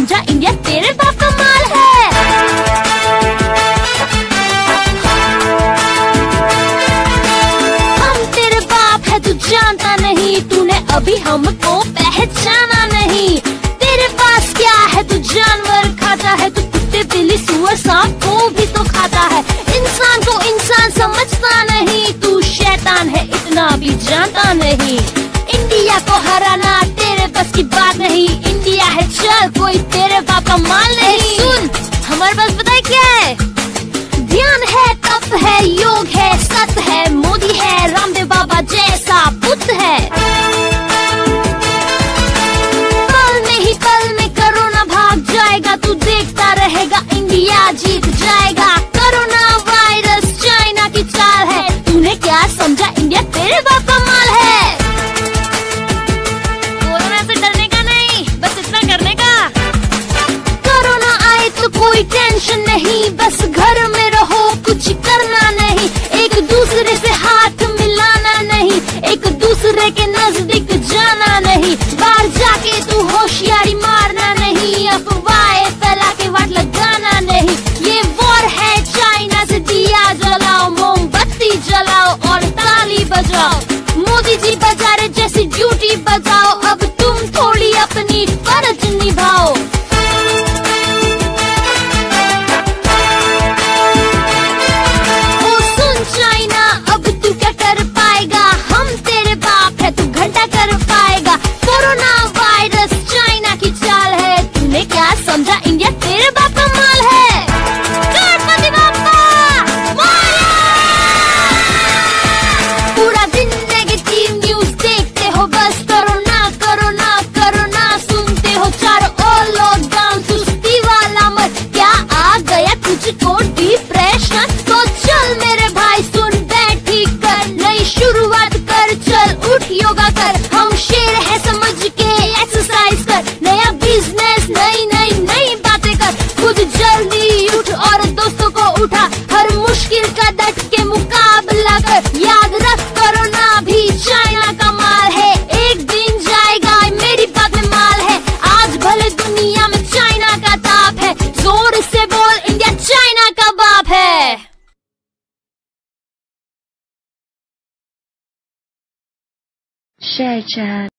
समझा इंडिया तेरे बाप का माल है। हम तेरे बाप है तू जानता नहीं, तूने अभी हमको पहचाना नहीं। तेरे पास क्या है तू जानवर खाता है, तू कुत्ते बिल्ली सुअर सांप को भी तो खाता है। इंसान को इंसान समझता नहीं, तू शैतान है इतना भी जानता नहीं। इंडिया को हराना तेरे बस की बात नहीं, इंडिया है चल कोई तेरे बाप का माल नहीं। सुन हमारे पास पता है क्या है, ध्यान है तप है योग है सत है, मोदी है रामदेव बाबा जैसा पुत है। पल में ही पल में कोरोना भाग जाएगा, तू देखता रहेगा इंडिया जीत जाएगा। कोरोना वायरस चाइना की चाल है, तूने क्या समझा इंडिया तेरे बाप का माल है। कोरोना से डरने का नहीं, बस इतना करने का। कोरोना आए तो कोई टेंशन नहीं, बस घर में रहो कुछ करना नहीं। एक दूसरे से हाथ मिलाना नहीं, एक दूसरे के नजदीक जाना नहीं। बाहर जाके तू होशियारी मारना नहीं, अफवाहें फैला के वाट लगाना नहीं। ये वॉर है चाइना से, दिया जलाओ मोमबत्ती जलाओ और ताली बजाओ। मोदी जी बजा रहे जैसी ड्यूटी बजाओ, अब तुम थोड़ी अपनी फर्ज निभाओ। ओ सुन चाइना अब तू क्या कर पाएगा, हम तेरे बाप है तू घंटा कर पाएगा। कोरोना वायरस चाइना की चाल है, तूने क्या समझा इंडिया तेरे बाप का माल है। गणपति बाप्पा मोरया। पूरा दिन नेगेटिव न्यूज देखते हो, बस कोरोना कोरोना कोरोना सुनते हो। चारों ओर लॉकडाउन सुस्ती वाला मत, क्या आ गया तुझको डिप्रेशन। तो चल मेरे भाई सुन बैठ ठीक कर, नई शुरुआत कर चल उठ योगा कर। हम शेर है समझ के एक्सरसाइज कर, नया बिजनेस नई नई नई बातें कर। खुद जल्दी उठ और दोस्तों को उठा, हर मुश्किल का डट के मुकाबला कर। याद रख कोरोना भी चाइना का माल है, एक दिन जाएगा मेरी बात में माल है। आज भले दुनिया में चाइना का ताप है, जोर से बोल इंडिया चाइना का बाप है। Share chat.